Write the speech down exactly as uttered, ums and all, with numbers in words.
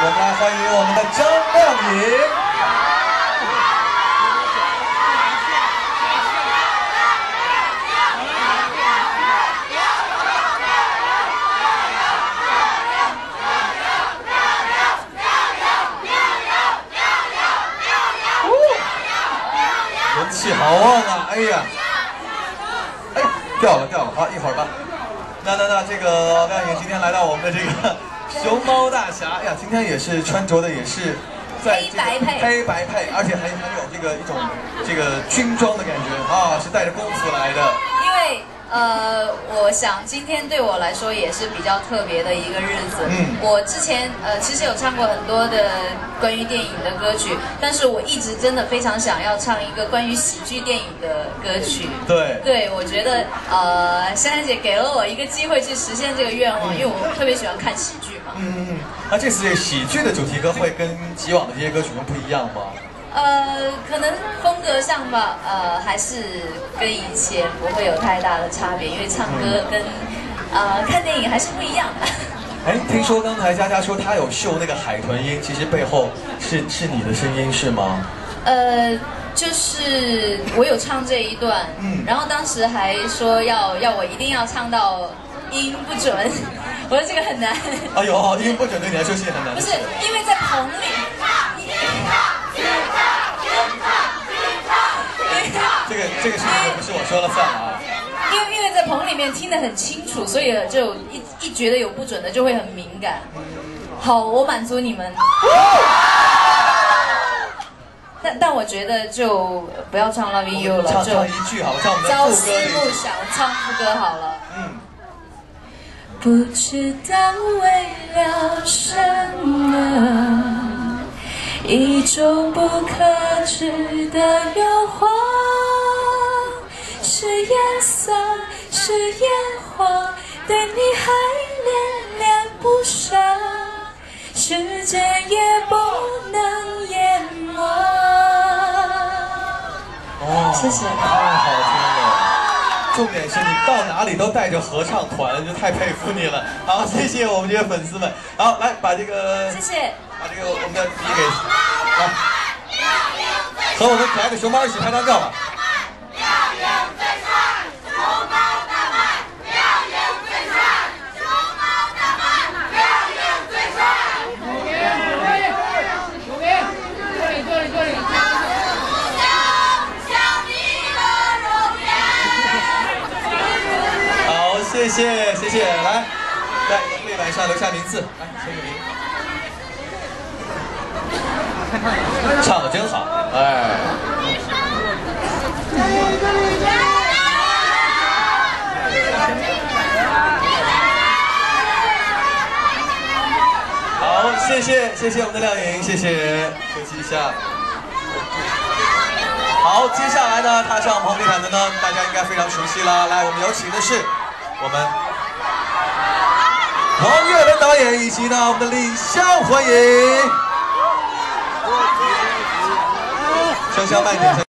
我们来欢迎我们的张靓颖。 人气好旺啊！哎呀，哎，掉了掉了，好，一会儿吧。那那那这个靓颖今天来到我们的这个熊猫大侠，哎呀，今天也是穿着的也是在黑白配， 黑白配，而且还很有这个一种这个军装的感觉啊，是带着功夫来的。 因为呃，我想今天对我来说也是比较特别的一个日子。嗯，我之前呃其实有唱过很多的关于电影的歌曲，但是我一直真的非常想要唱一个关于喜剧电影的歌曲。 对， 对，我觉得呃珊珊姐给了我一个机会去实现这个愿望，因为我特别喜欢看喜剧嘛。嗯嗯嗯。那这次这个喜剧的主题歌会跟以往的这些歌曲有不一样吗？ 呃，可能风格上吧，呃，还是跟以前不会有太大的差别，因为唱歌跟呃看电影还是不一样的。 哎，听说刚才佳佳说她有秀那个海豚音，其实背后是是你的声音是吗？ 呃，就是我有唱这一段，嗯，然后当时还说要要我一定要唱到音不准，我说这个很难。 哎呦，音不准对你来说是很难的。 不是，因为在棚里。 这个这个事情不是我说了算啊， 因为因为在棚里面听得很清楚，所以就一一觉得有不准的就会很敏感。好，我满足你们。但但我觉得就不要唱 Love You 了， 唱唱一句好了，唱我们的朝副歌。 思暮想，唱副歌好了。 嗯。 不知道为了什么，一种不可知的诱惑。 是颜色，是烟火，对你还恋恋不舍，时间也不能淹没。哦，谢谢， 太好听了。重点是你到哪里都带着合唱团，就太佩服你了。好，谢谢我们这些粉丝们。好，来把这个， 谢谢， 把这个我们的笔给来，和我们可爱的熊猫一起拍张照吧。 谢谢谢谢，来，在黑板上留下名字，来签个名。唱的真好，哎。好，谢谢谢谢我们的靓颖，谢谢，休息一下。好，接下来呢，踏上红地毯的呢，大家应该非常熟悉了。来，我们有请的是。 我们王岳伦导演以及呢我们的李湘，欢迎，香香慢点。